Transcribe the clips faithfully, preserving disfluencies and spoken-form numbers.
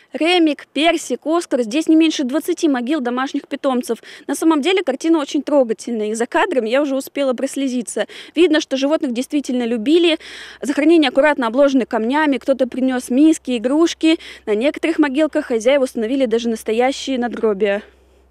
Ремик, Персик, Оскар. Здесь не меньше двадцати могил домашних питомцев. На самом деле картина очень трогательная. И за кадром я уже успела прослезиться. Видно, что животных действительно любили. Захоронения аккуратно обложены камнями. Кто-то принес миски, игрушки. На некоторых могилках хозяева установили даже настоящие надгробия.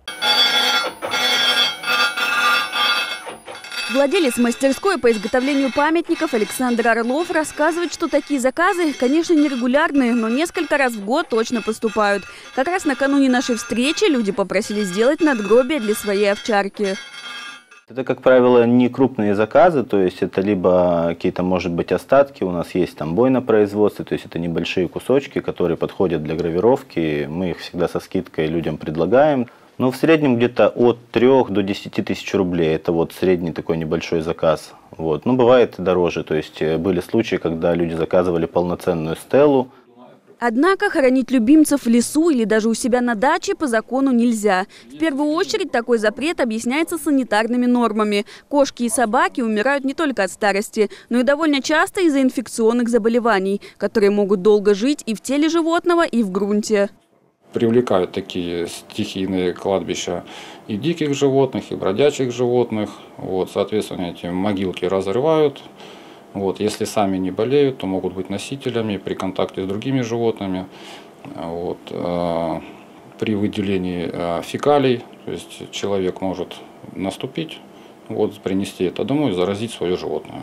Владелец мастерской по изготовлению памятников Александр Орлов рассказывает, что такие заказы, конечно, нерегулярные, но несколько раз в год точно поступают. Как раз накануне нашей встречи люди попросили сделать надгробие для своей овчарки. Это, как правило, не крупные заказы, то есть это либо какие-то, может быть, остатки, у нас есть там бой на производстве, то есть это небольшие кусочки, которые подходят для гравировки, мы их всегда со скидкой людям предлагаем. Но в среднем где-то от трёх до десяти тысяч рублей, это вот средний такой небольшой заказ. Вот. Ну, бывает дороже, то есть были случаи, когда люди заказывали полноценную стелу. Однако хоронить любимцев в лесу или даже у себя на даче по закону нельзя. В первую очередь такой запрет объясняется санитарными нормами. Кошки и собаки умирают не только от старости, но и довольно часто из-за инфекционных заболеваний, которые могут долго жить и в теле животного, и в грунте. Привлекают такие стихийные кладбища и диких животных, и бродячих животных. Вот, соответственно, эти могилки разрывают. Вот, если сами не болеют, то могут быть носителями при контакте с другими животными. Вот, э, при выделении э, фекалий, то есть человек может наступить, вот, принести это домой и заразить свое животное.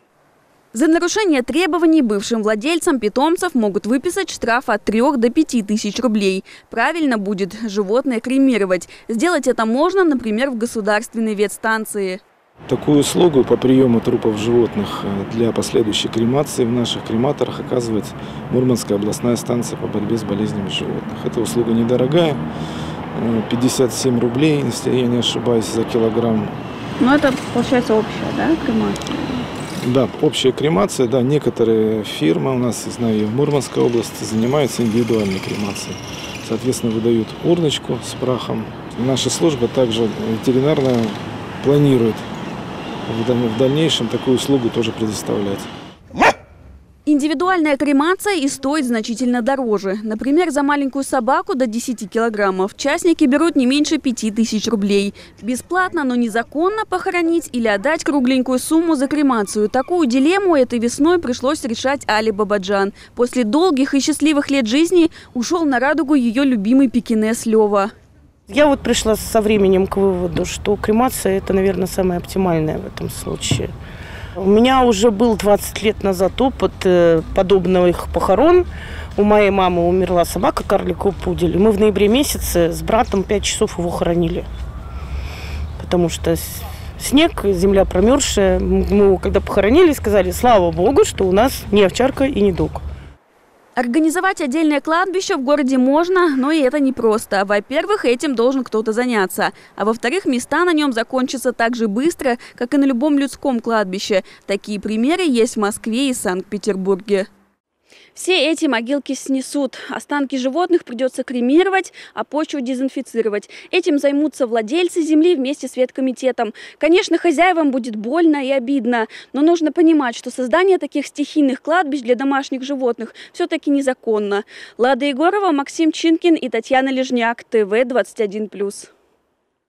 За нарушение требований бывшим владельцам питомцев могут выписать штраф от трёх до пяти тысяч рублей. Правильно будет животное кремировать. Сделать это можно, например, в государственной ветстанции. Такую услугу по приему трупов животных для последующей кремации в наших крематорах оказывает Мурманская областная станция по борьбе с болезнями животных. Эта услуга недорогая, пятьдесят семь рублей, если я не ошибаюсь, за килограмм. Но это получается общая, да, кремация? Да, общая кремация, да, некоторые фирмы у нас, знаю, в Мурманской области занимаются индивидуальной кремацией. Соответственно, выдают урночку с прахом. Наша служба также ветеринарная планирует в дальнейшем такую услугу тоже предоставлять. Индивидуальная кремация и стоит значительно дороже. Например, за маленькую собаку до десяти килограммов частники берут не меньше пяти тысяч рублей. Бесплатно, но незаконно похоронить или отдать кругленькую сумму за кремацию. Такую дилемму этой весной пришлось решать Али Бабаджан. После долгих и счастливых лет жизни ушел на радугу ее любимый пекинес Лева. Я вот пришла со временем к выводу, что кремация – это, наверное, самое оптимальное в этом случае. У меня уже был двадцать лет назад опыт подобных похорон. У моей мамы умерла собака, карликовый пудель. Мы в ноябре месяце с братом пять часов его хоронили. Потому что снег, земля промерзшая. Мы его когда похоронили, сказали, слава богу, что у нас не овчарка и не дог. Организовать отдельное кладбище в городе можно, но и это непросто. Во-первых, этим должен кто-то заняться. А во-вторых, места на нем закончатся так же быстро, как и на любом людском кладбище. Такие примеры есть в Москве и Санкт-Петербурге. Все эти могилки снесут. Останки животных придется кремировать, а почву дезинфицировать. Этим займутся владельцы земли вместе с веткомитетом. Конечно, хозяевам будет больно и обидно, но нужно понимать, что создание таких стихийных кладбищ для домашних животных все-таки незаконно. Лада Егорова, Максим Чинкин и Татьяна Лежняк, ТВ двадцать один плюс.